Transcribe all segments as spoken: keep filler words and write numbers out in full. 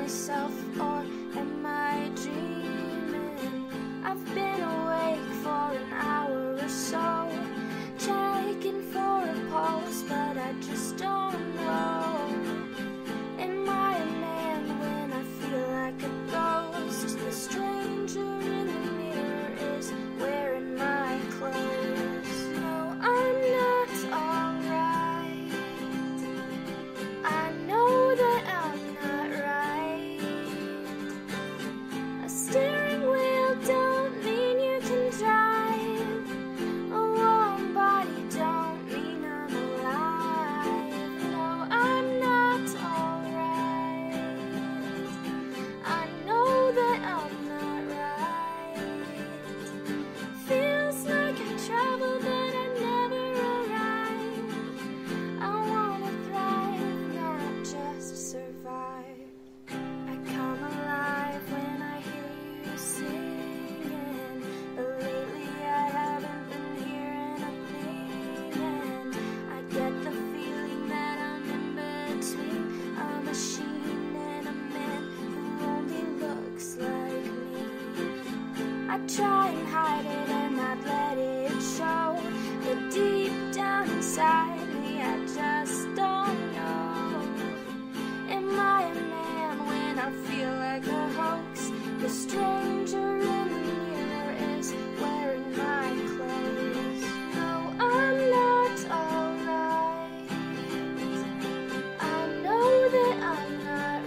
myself, or am I dreaming? I've been awake for an hour or so, checking for a pulse, but I just don't know. Am I a man when I feel like a ghost? The stranger in the mirror is wearing my clothes. No, I'm not alright. I know that I'm not right. A steering wheel don't mean you can drive. A warm body don't mean I'm alive. No, I'm not alright. I know that I'm not right. Feels like I travel, but I never arrive. I wanna thrive, not just survive. I come alive when I hear you singing, but lately I haven't been hearing a thing. And I get the feeling that I'm in between a machine and a man who only looks like me. I try and hide it and not let it show, but deep down inside me I just don't know. Am I a man when I feel like a hoax? The stranger in the mirror is wearing my clothes. No, I'm not alright. I know that I'm not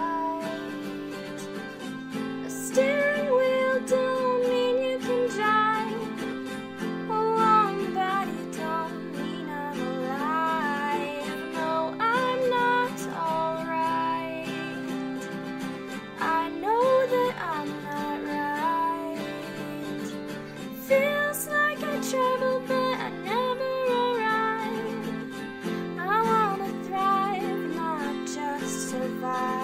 right. A steering wheel don't mean you can drive. A warm body don't mean I'm alive. No, I'm not alright. I know that I'm not right. Feels like I travel, but I never arrive. I wanna thrive, not just survive.